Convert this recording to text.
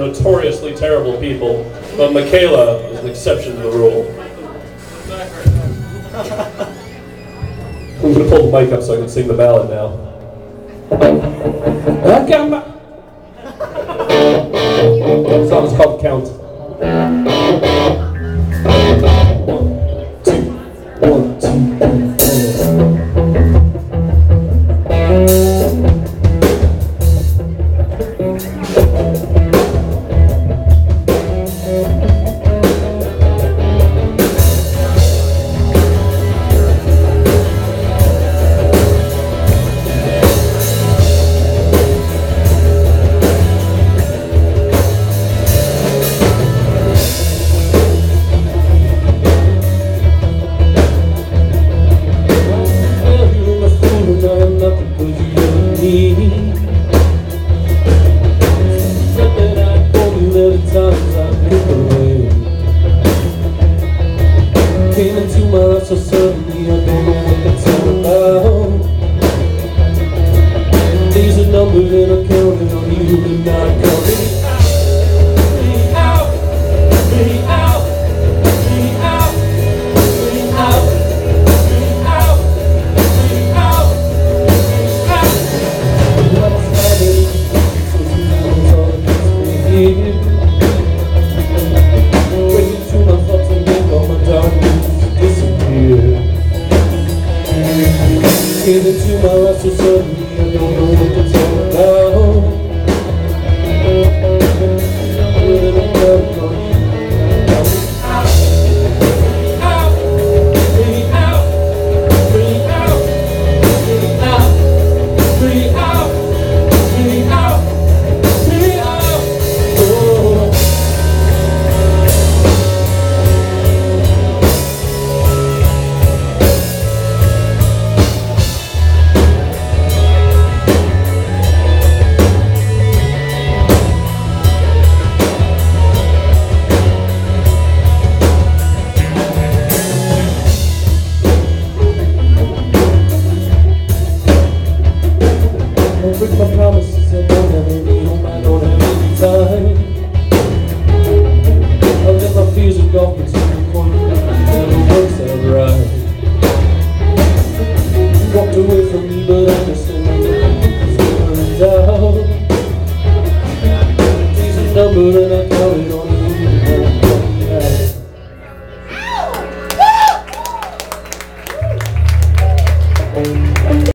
notoriously terrible people, but Mikaela is an exception to the rule. I'm going to pull the mic up so I can sing the ballad now. I got my... The song is called Count. 1, 2, 1, 2, came into my life so suddenly, I don't know what that's all about. Days are numbered and I'm counting on you to not come me out, me out, me out, me out, me out, me out, me out. I'm standing, so you know all against me. Breaking through my thoughts and make all my darkness disappear. Came into my life so suddenly, I don't know what it's all about. When I'm counting on you, out, out, bring out, bring out, bring out, bring out, bring out, bring out. Oh. Break my promises, I don't have any home, I don't have any time. I let my fears engulf me to the point where it never works out right. You walked away from me, but I understand